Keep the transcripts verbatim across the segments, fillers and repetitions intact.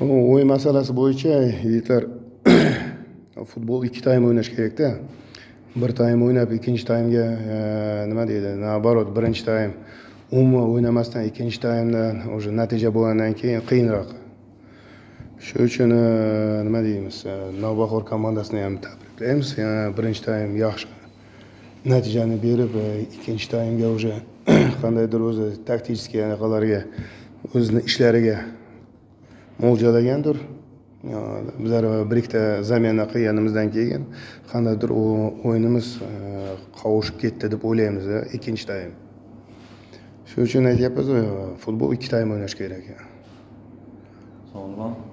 O'yin masalasi bo'yicha yigitlar futbol ikki taym o'ynash kerakda. Bir taym o'ynab, ikkinchi taymga nima deydi? Nabarot, birinchi taym umuman o'ynamasdan ikkinchi taymdan o'sha natija bo'lgandan keyin qiyinroq. Shuning uchun nima deymiz? Navbahor komandasini ham tabriklaymiz. Birinchi taym yaxshi natijani berib, ikkinchi taymga o'sha qandaydir o'zi taktik anaqalarga, o'zini ishlariga mo'ljalagandir. Bizlar bir ikkita zamana qilganimizdan keyin qandaydir o'yinimiz qovushib ketdi deb o'ylaymiz ikkinchi taym. Shuning uchun aytyapmiz, futbol ikki taym o'ynash kerak. Sog'lom.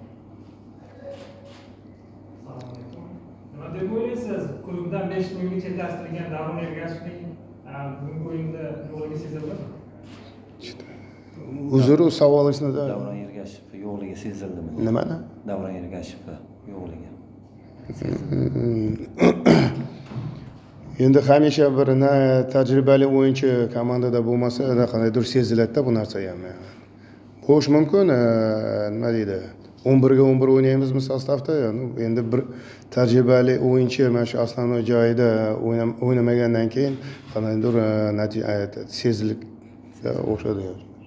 Nima deb o'ylaysiz? Klubdan besh o'yinga chetlashtirgan Davron Ergashevning bugungi o'yinda yo'qligi sezildimi? Uzr, savolingizni Davron Ergashev yo'qligi sezildimi? Nimani? Davron Ergashev yo'qligi. Endi hamisha bir tajribali o'yinchi komandada bo'lmasa, qandaydir seziladi-da bu narsa ham. Bo'lish mumkin, nima deydi? o'n birga o'n bir o'ynaymiz sostavda, endi bir tajribali o'yinchi mana shu asosiy joyida o'ynamagandan keyin qandaydir natija sezilib o'xshadi.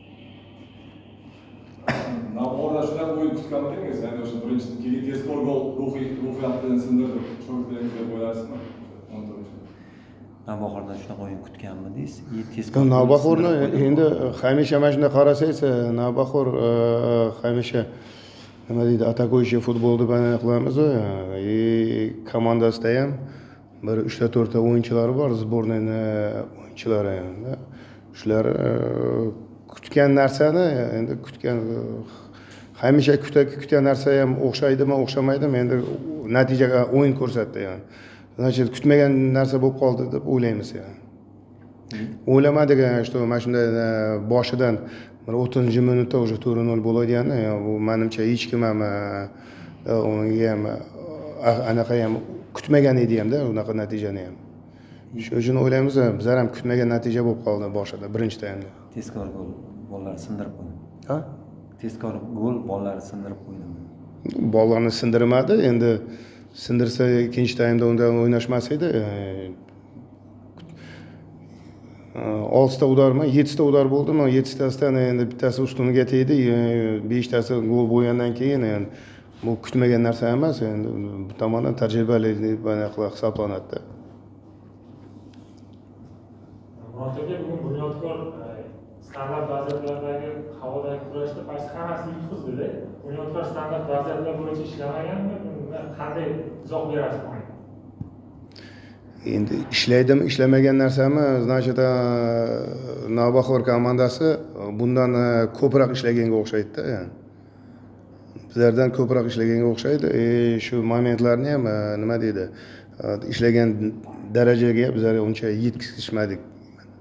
Navbahorda shunaqa o'yin kutgan edingiz, ya'ni o'sha birinchi keyin tezkor gol ruhiy ruhiyatni sindirdi. Shogirdlaringiz deb o'ylaysizmi? Navbahorda shunaqa o'yin kutganmidingiz? Tezkor Navbahorni endi hamisha mana shunday qarasangiz, Navbahor hamisha nima deydi, atakoychi futbol deb aniqlaymiz. E komandasida ham bir uchta to'rtta o'yinchilari bor, sbornayni o'yinchilari ham. Shular kutgan narsani endi kutgan hamisha kutgan narsa ham o'xshaydimi, o'xshamaydimi, endi natijaga o'yin ko'rsatdi yani. Значит, kutmagan narsa bo'lib qoldi deb o'ylaymiz yani. O'ylamadik, что mana shunday boshidan bir o'ttizinchi minutda уже to'rt nol bo'ladiganini, bu menimcha hech kim ham unga ham anaqa ham kutmagan edi hamda, unaqa natijani ham. Shuning uchun o'ylaymiz, bizlar ham kutmagan natija bo'lib qoldi boshida, birinchi taymda. Tezkor gol bolalar sindirib qo'ydi. Ha? Tezkor gol bolalar sindirib qo'ydi. Bolalarni sindirmadi, endi sindirsa ikkinchi taymda undan o'ynashmas edi. oltita udarmi, yettita udar bo'ldimi? yettitasidan endi bittasi ustuniga tegdi, beshtasi gol bo'lgandan keyin endi bu kutmagan narsa emas, endi bu tomondan tajribali deb hisoblanadi. Murotaga bugun Bunyodkor standart vaziyatlardagi havodagi kurashda qaysi hammasini yutqizdi-da. Bunyodkor standart vaziyatlar bo'yicha ishlamaganmi? Qanday izoh berasiz? Endi ishlaydimi, ishlamagan narsami? Значит, Navbahor komandasi bundan ko'proq ishlaganga o'xshaydi-da, yani. Bizlardan ko'proq ishlaganga o'xshaydi. E shu momentlarni ham nima deydi? Ishlagan darajaga bizlar uncha yetkazishmadik.